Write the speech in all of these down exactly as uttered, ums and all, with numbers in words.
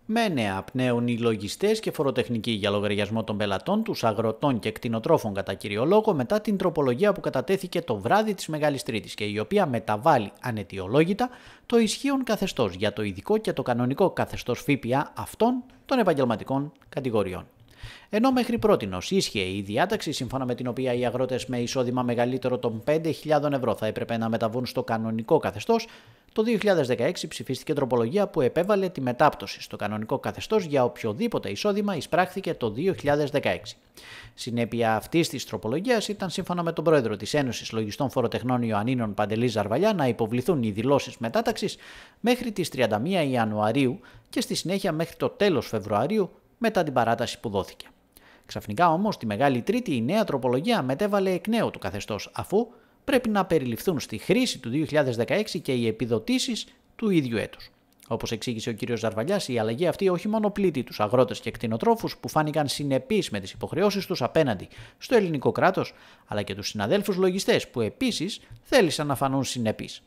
Με νέα πνέουν οι λογιστές και φοροτεχνικοί για λογαριασμό των πελατών, τους αγροτών και κτηνοτρόφων κατά κύριο λόγο, μετά την τροπολογία που κατατέθηκε το βράδυ της Μεγάλης Τρίτης και η οποία μεταβάλλει αναιτιολόγητα το ισχύον καθεστώς για το ειδικό και το κανονικό καθεστώς ΦΠΑ αυτών των επαγγελματικών κατηγοριών. Ενώ μέχρι πρότινος ίσχυε η διάταξη σύμφωνα με την οποία οι αγρότες με εισόδημα μεγαλύτερο των πέντε χιλιάδες ευρώ θα έπρεπε να μεταβούν στο κανονικό καθεστώς, το δύο χιλιάδες δεκαέξι ψηφίστηκε τροπολογία που επέβαλε τη μετάπτωση στο κανονικό καθεστώς για οποιοδήποτε εισόδημα εισπράχθηκε το δύο χιλιάδες δεκαέξι. Συνέπεια αυτής της τροπολογίας ήταν σύμφωνα με τον πρόεδρο της Ένωσης Λογιστών Φοροτεχνών Ιωαννίνων Παντελή Ζαρβαλιά να υποβληθούν οι δηλώσεις μετάταξης μέχρι τις τριάντα μία Ιανουαρίου και στη συνέχεια μέχρι το τέλος Φεβρουαρίου μετά την παράταση που δόθηκε. Ξαφνικά όμως τη Μεγάλη Τρίτη η νέα τροπολογία μετέβαλε εκ νέου το καθεστώς, αφού πρέπει να περιληφθούν στη χρήση του δύο χιλιάδες δεκαέξι και οι επιδοτήσεις του ίδιου έτους. Όπως εξήγησε ο κ. Ζαρβαλιάς, η αλλαγή αυτή όχι μόνο πλήττει τους αγρότες και κτηνοτρόφους που φάνηκαν συνεπείς με τις υποχρεώσεις τους απέναντι στο ελληνικό κράτος, αλλά και τους συναδέλφους λογιστές που επίσης θέλησαν να φανούν συνεπείς.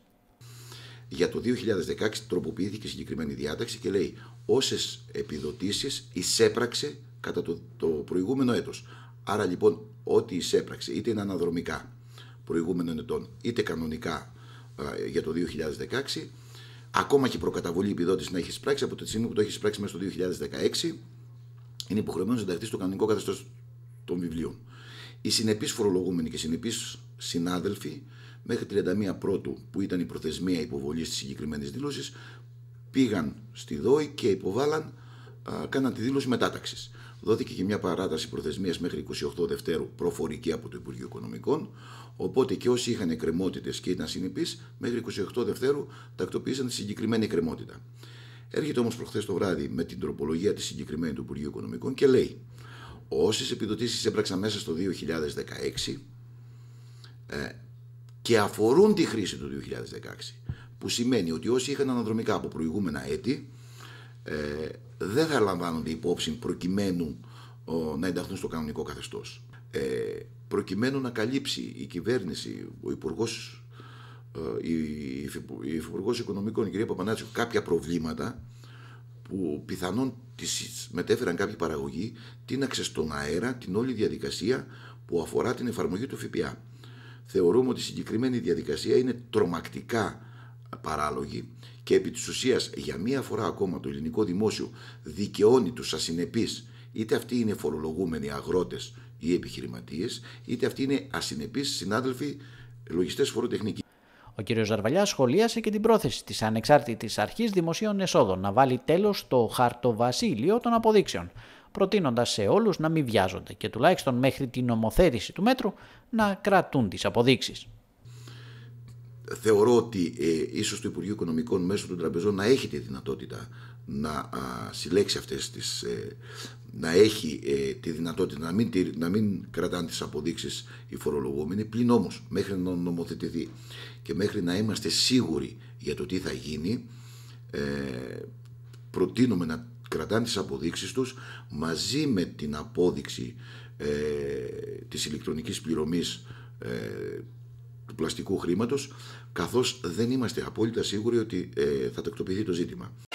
Για το δύο χιλιάδες δεκαέξι τροποποιήθηκε συγκεκριμένη διάταξη και λέει όσες επιδοτήσεις εισέπραξε κατά το, το προηγούμενο έτος. Άρα λοιπόν ό,τι εισέπραξε είτε είναι αναδρομικά προηγούμενων ετών είτε κανονικά α, για το δύο χιλιάδες δεκαέξι, ακόμα και προκαταβολή επιδότηση να έχει εισπράξει από τη στιγμή που το έχει εισπράξει μέσα στο δύο χιλιάδες δεκαέξι, είναι υποχρεωμένο να ενταχθεί στο κανονικό καθεστώς των βιβλίων. Οι συνεπείς φορολογούμενοι και συνεπείς συνάδελφοι μέχρι τριάντα μία Πρώτου, που ήταν η προθεσμία υποβολής της συγκεκριμένης δήλωσης, πήγαν στη ΔΟΗ και υποβάλαν, α, κάναν τη δήλωση μετάταξης. Δόθηκε και μια παράταση προθεσμίας μέχρι είκοσι οκτώ Δευτέρου προφορική από το Υπουργείο Οικονομικών, οπότε και όσοι είχαν εκκρεμότητες και ήταν συνεπείς, μέχρι είκοσι οκτώ Δευτέρου τακτοποίησαν τη συγκεκριμένη εκκρεμότητα. Έρχεται όμως προχθές το βράδυ με την τροπολογία τη συγκεκριμένη του Υπουργείου Οικονομικών και λέει όσες επιδοτήσεις έπραξαν μέσα στο δύο χιλιάδες δεκαέξι ε, και αφορούν τη χρήση του δύο χιλιάδες δεκαέξι, που σημαίνει ότι όσοι είχαν αναδρομικά από προηγούμενα έτη ε, δεν θα λαμβάνονται υπόψη προκειμένου ο, να ενταχθούν στο κανονικό καθεστώς. Ε, προκειμένου να καλύψει η κυβέρνηση, ο Υπουργός, ε, η, η Υπουργός Οικονομικών, η κυρία Παπανάτσου, κάποια προβλήματα που πιθανόν τις μετέφεραν κάποιοι παραγωγοί, τίναξε στον αέρα την όλη διαδικασία που αφορά την εφαρμογή του ΦΠΑ. Θεωρούμε ότι η συγκεκριμένη διαδικασία είναι τρομακτικά παράλογη και επί της ουσίας για μία φορά ακόμα το ελληνικό δημόσιο δικαιώνει τους ασυνεπείς, είτε αυτοί είναι φορολογούμενοι αγρότες ή επιχειρηματίες, είτε αυτοί είναι ασυνεπείς συνάδελφοι λογιστές φοροτεχνικοί. Ο κ. Ζαρβαλιάς σχολίασε και την πρόθεση της Ανεξάρτητης Αρχής Δημοσίων Εσόδων να βάλει τέλος στο χαρτοβασίλειο των αποδείξεων, προτείνοντας σε όλους να μην βιάζονται και τουλάχιστον μέχρι την νομοθέτηση του μέτρου να κρατούν τις αποδείξεις. Θεωρώ ότι ε, ίσως το Υπουργείο Οικονομικών μέσω των τραπεζών να έχει τη δυνατότητα να α, συλλέξει αυτές τις, ε, να έχει ε, τη δυνατότητα να μην, να μην κρατάνε τις αποδείξεις οι φορολογούμενοι, πλην όμως μέχρι να νομοθετηθεί και μέχρι να είμαστε σίγουροι για το τι θα γίνει, ε, προτείνουμε να κρατάνε τις αποδείξεις τους μαζί με την απόδειξη ε, της ηλεκτρονικής πληρωμής ε, του πλαστικού χρήματος, καθώς δεν είμαστε απόλυτα σίγουροι ότι ε, θα τακτοποιηθεί το ζήτημα.